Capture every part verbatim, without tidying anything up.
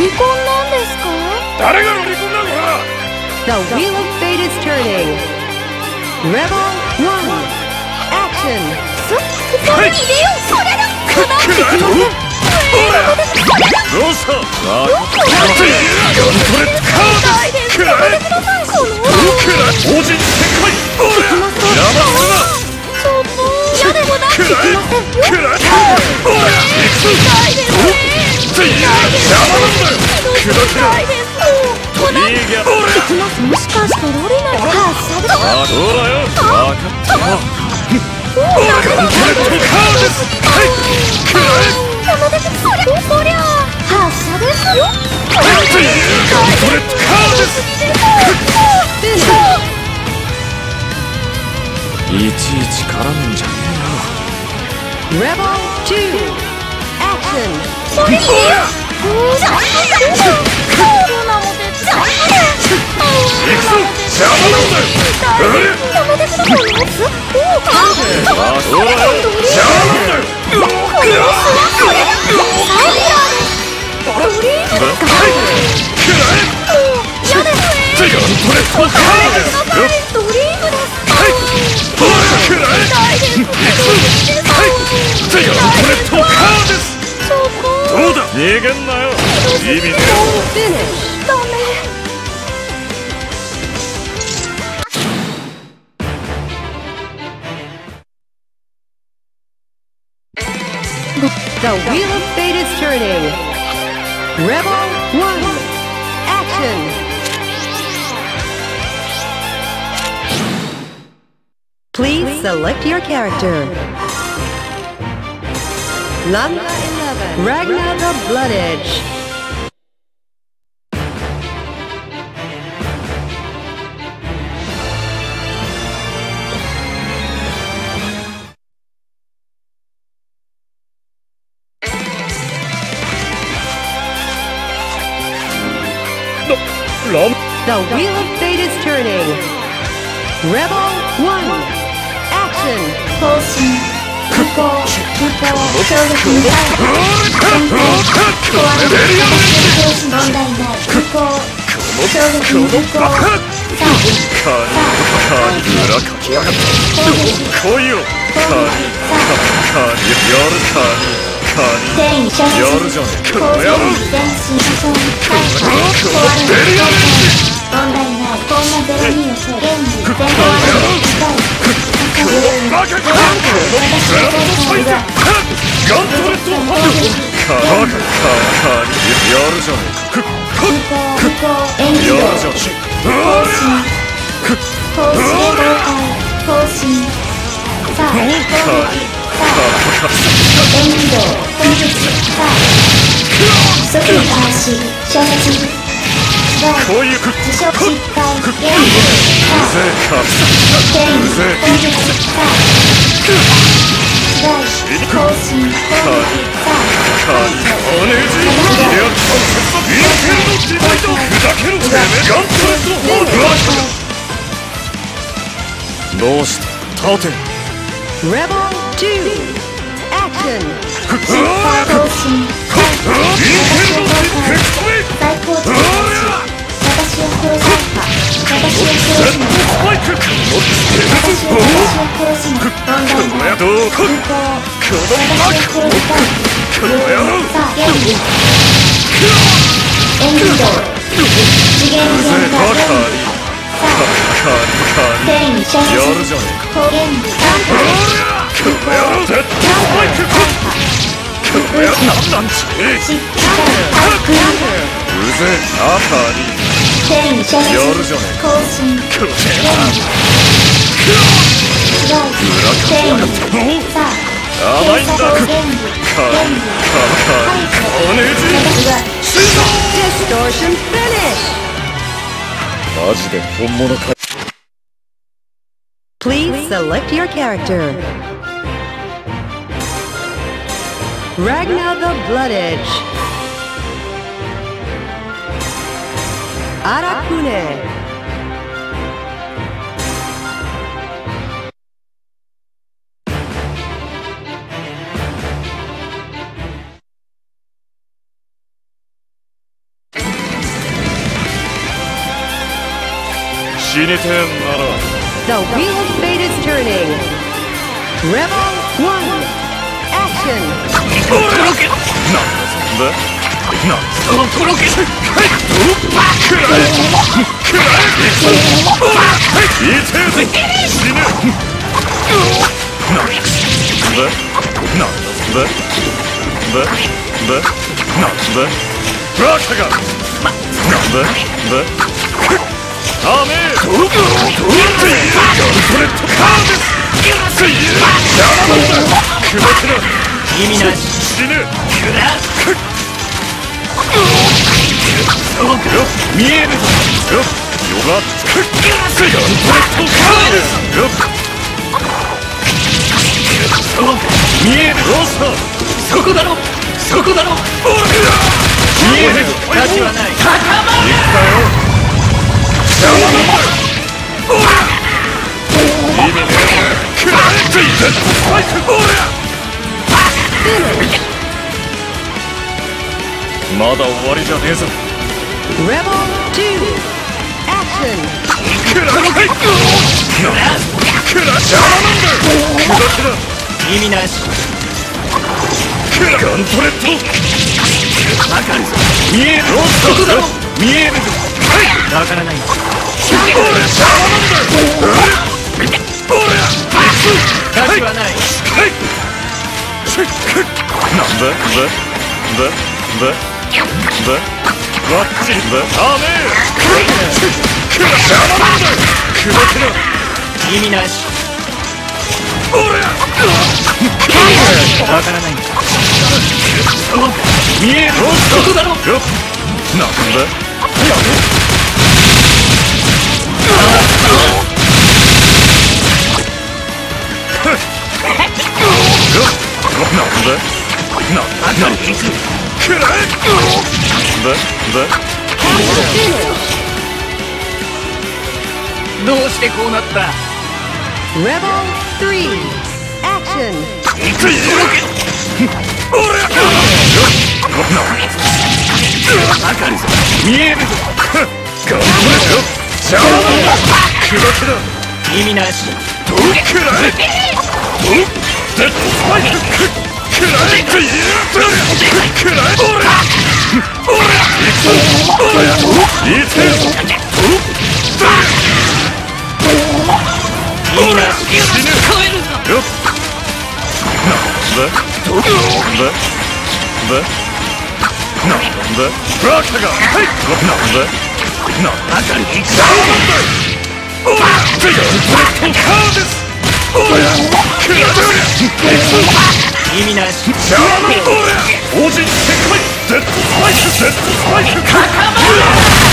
リコンなんですか？ 誰がロリコンなのか。 The wheel of fate is turning. Rebel one. Action. そ、それに入れよう。それだ。 くっくらえと。どうした。ああ。これカード。くらえ。 この。 くらえ。王子展開。おら。邪魔すな。 ちょっと。嫌でもなくてきませんよ。 くらえ。おら。行くぞ。 痛いですね。 邪魔なんだよ。くら痛いです。 いいギャラ。 もしかしてロリナが発射で。 あ、どうだよ。分かったな。オラがントレットカーです。はい。くらえ。 山田君、それ、そりゃ発射ですよ。 ガントレットカーです。いちいち絡むんじゃねえよ。Rebel two. Action. それに。うーじゃ。ルナも出ちゃう。 行くぞ。邪魔なんだよ。 山田君のやつ。 あ、そうだよ。邪魔なんだよ。 これはそれだ。サイヤーです。ドリームですか。 くらえ。 嫌ですね。 ガントレットカーですよ。 ドリームです。 はい。くらえ。 痛いです。 行くぞ。はい。ガントレットカーです。 そこ。 どうだ。逃げんなよ。意味ねえ。 ダメ。 The wheel of fate is turning. Rebel one. Action. Please select your character. Number eleven. Ragnar the Blood Edge. The wheel of fate is turning. Rebel one. Action. 方針、無効、無効、衝撃に対して先行、壊れる形の表紙問題ない、無効、衝撃に無効、さあ、さあ、 裏かきやがった。来いよ。カーニカーニやるカーニカーニ転移射出、 やるじゃねえか。 構造に前進、破損、解放、壊れる問題ない、コンマゼロにをそう、現に全壊れる、深い、 バカか。ガントレットカーニやるじゃねえか。 無効、無効、演技道、方針、方針へ公開、方針、さあ、攻撃、さあ、演技道、攻撃、さあ、即位開始、衝撃、スパイ、辞職失敗、演技、さあ、転移、攻撃、さあ、スパイ、方針、攻撃、さあ、解除、 どうして立て。 Rebel two. Action. 失敗方針、私を公開、最高値開始、私を殺すか、私を殺すの私を私を殺すの問題ない、無効、私を殺すか、さあ、演技、演技道、次元限界、演技、さあ、転移射出、方言に、無効、無効、失敗、転移射出、更新、演技、スライス、転移、さあ、検査道演技、演技、解除、 Distortion finish. マジで本物か。 Please select your character. Ragnar the Blood Edge. Arakune. 死にてえなら The wheel of fate is turning. Rebel one. Action. とろけなんだそんだなんそのとろけはいくらえくらえいてえぞ死ぬなんだなんだそんだだだなんだバカがなんだだダメートロトロトロトレットカーですつい邪魔なんだくらくら意味なし死ぬくら見えるぞよがつくついトレットカーですよ見えるどうしたそこだろそこだろ見える価値はない高まれいったよ邪魔なんだおら意味ねえくらえついてスパイクおらまだ終わりじゃねえぞ Rebel two. Action. くらはいくらくら邪魔なんだくらくら意味なしくらガントレットわかるぞ見えるぞそこだろ見えるぞはいわからない俺邪魔なんだ俺価値はないはいなんだだだだだわっちだダメくら邪魔なんだくらくら意味なし俺わからない見えるそこだろよなんだやなんだなんだくらえだだどうしてこうなった Rebel three. Action. いくぞ俺わかるぞ見えるぞ頑張れよ邪魔なんだくらくら意味なしどくらえどデッドスパイクくらえくらえ俺俺俺いてえぞ意味なし死ぬよっなんだどだだなんだバカがはいなんだなんだ邪魔なんだおらついトレットカーですおらくら意味なし邪魔なんだおら王子世界デッドスパイクデッドスパイクかかまる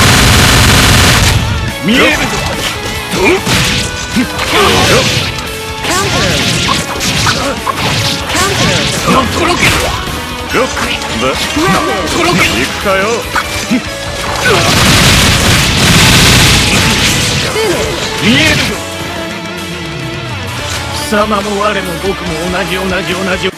見えるぞどなんとろけよっだなんとろけいくかよ見えるぞ貴様も我も僕も同じ同じ同じ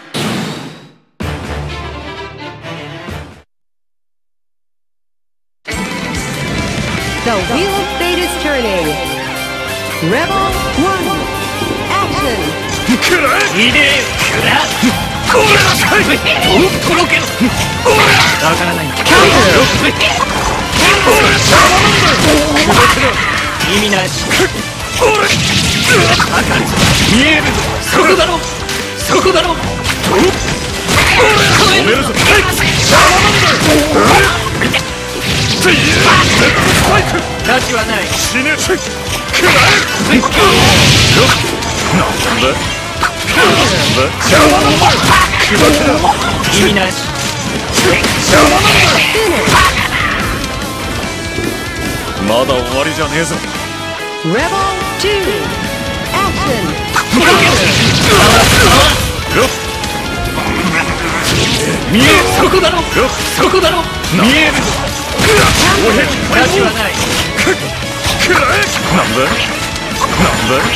The wheel of fate is turning. Rebel one. Action. くらえいでえくらおらはいとろけろおらわからないおら邪魔なんだくらくら意味なしおらわかるぞ見えるぞそこだろそこだろとおら止めるぞはい邪魔なんだおらついデッドスパイク価値はない死ねくらえよなんだ邪魔なんだくらくら意味なし邪魔なんだまだ終わりじゃねえぞ Rebel two. Action. よっ見えそこだろよそこだろ見えるぞ価値はないくらえなんだなんだ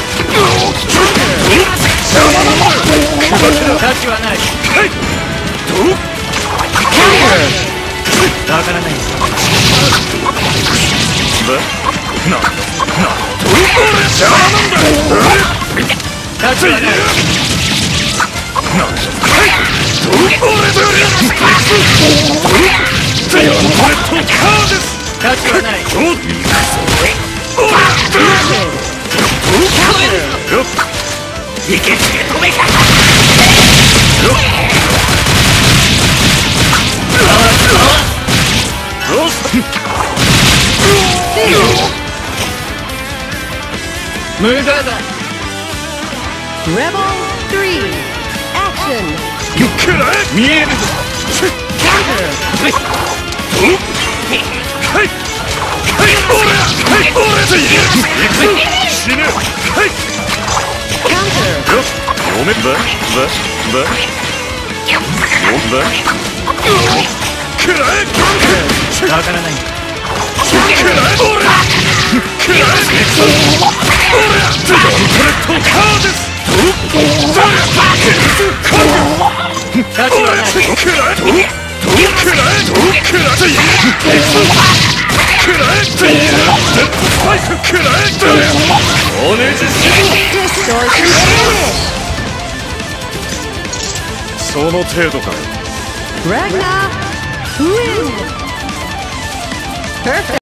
邪魔なんだ価値はないはいどうわからないだなんだついなんだはいどう俺とやるこれとカーです価値はないどういくぞおらよっいけつけ止めたよし無駄だ Rebel three, action! くらえ見えるぞ Counter! はいはい俺はい俺と言え死ぬはい Counter! よっごめんだだだおだくらえわからないくらえ俺くらえ俺これとカーです価値はないくらえくらえくらえくらえくらえスパイクくらえおねじし Distortion finish! その程度か Ragnar, win! Perfect!